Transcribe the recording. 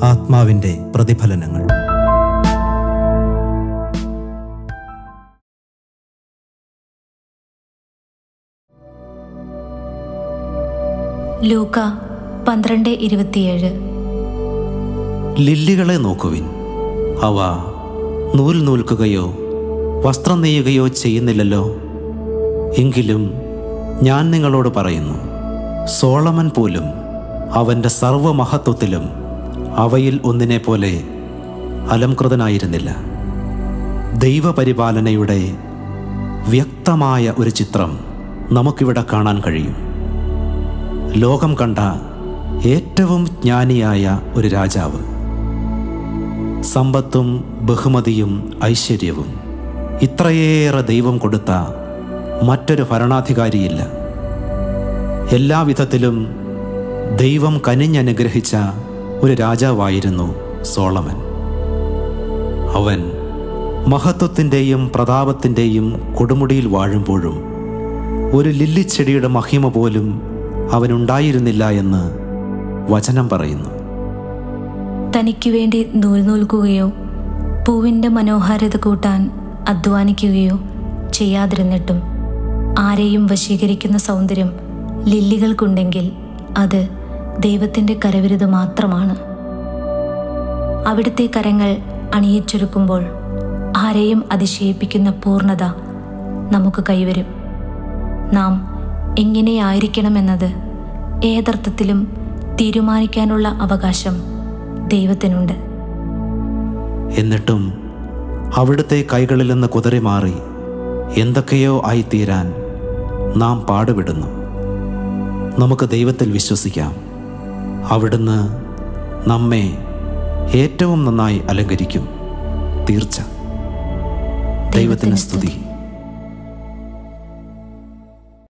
ആത്മാവിൻ്റെ പ്രതിഫലനങ്ങൾ. ലൂക്ക 12:27. ലില്ലികളെ നോക്കുവിൻ, അവ നൂൽ നൂൽക്കുകയോ വസ്ത്രം നെയ്യുകയോ ചെയ്യുന്നില്ലല്ലോ. എങ്കിലും ഞാൻ നിങ്ങളോട് പറയുന്നു, സോളമൻ പോലും അവൻ്റെ സർവ്വമഹത്വത്തിലും അവയിൽ ഒന്നിനെ പോലെ അലംകൃതനായിരുന്നില്ല. ദൈവപരിപാലനയുടെ വ്യക്തമായ ഒരു ചിത്രം നമുക്കിവിടെ കാണാൻ കഴിയും. ലോകം കണ്ട ഏറ്റവും ജ്ഞാനിയായ ഒരു രാജാവ്, സമ്പത്തും ബഹുമതിയും ഐശ്വര്യവും ഇത്രയേറെ ദൈവം കൊടുത്ത മറ്റൊരു ഭരണാധികാരിയില്ല. എല്ലാവിധത്തിലും ദൈവം കനിഞ്ഞനുഗ്രഹിച്ച ഒരു രാജാവായിരുന്നു സോളമൻ. അവൻ മഹത്വത്തിൻ്റെയും പ്രതാപത്തിൻ്റെയും കൊടുമുടിയിൽ വാഴുമ്പോഴും ഒരു ലില്ലിച്ചെടിയുടെ മഹിമ പോലും അവനുണ്ടായിരുന്നില്ല എന്ന് വചനം പറയുന്നു. തനിക്കു വേണ്ടി നൂൽ നൂൽക്കുകയോ പൂവിൻ്റെ മനോഹാരിത കൂട്ടാൻ അധ്വാനിക്കുകയോ ചെയ്യാതിരുന്നിട്ടും ആരെയും വശീകരിക്കുന്ന സൗന്ദര്യം ലില്ലികൾക്കുണ്ടെങ്കിൽ അത് ദൈവത്തിൻ്റെ കരവിരുത് മാത്രമാണ്. അവിടുത്തെ കരങ്ങൾ അണിയിച്ചൊരുക്കുമ്പോൾ ആരെയും അതിശയിപ്പിക്കുന്ന പൂർണ്ണത നമുക്ക് കൈവരും. നാം എങ്ങനെയായിരിക്കണമെന്നത് ഏതർത്ഥത്തിലും തീരുമാനിക്കാനുള്ള അവകാശം ദൈവത്തിനുണ്ട്. എന്നിട്ടും അവിടുത്തെ കൈകളിൽ നിന്ന് കുതറി മാറി എന്തൊക്കെയോ ആയിത്തീരാൻ നാം പാടുപെടുന്നു. നമുക്ക് ദൈവത്തിൽ വിശ്വസിക്കാം. അവിടുന്ന് നമ്മെ ഏറ്റവും നന്നായി അലങ്കരിക്കും. തീർച്ച. ദൈവത്തിന് സ്തുതി.